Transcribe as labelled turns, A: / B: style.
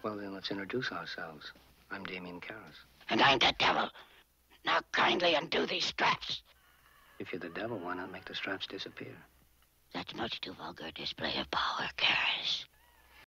A: Well, then let's introduce ourselves. I'm Damien Karras.
B: And I'm the devil. Now kindly undo these straps.
A: If you're the devil, why not make the straps disappear?
B: That's much too vulgar a display of power, Karras.